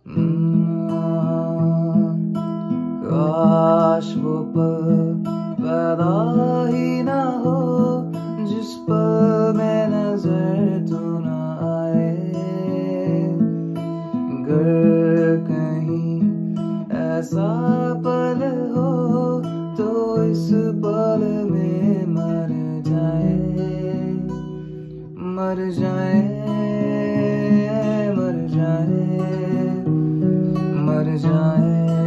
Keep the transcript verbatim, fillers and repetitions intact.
काश वो पल पैदा ही ना हो जिस पल में नजर तू ना आए। अगर कहीं ऐसा पल हो तो इस पल में मर जाए, मर जाए, मर जाए, मर जाए।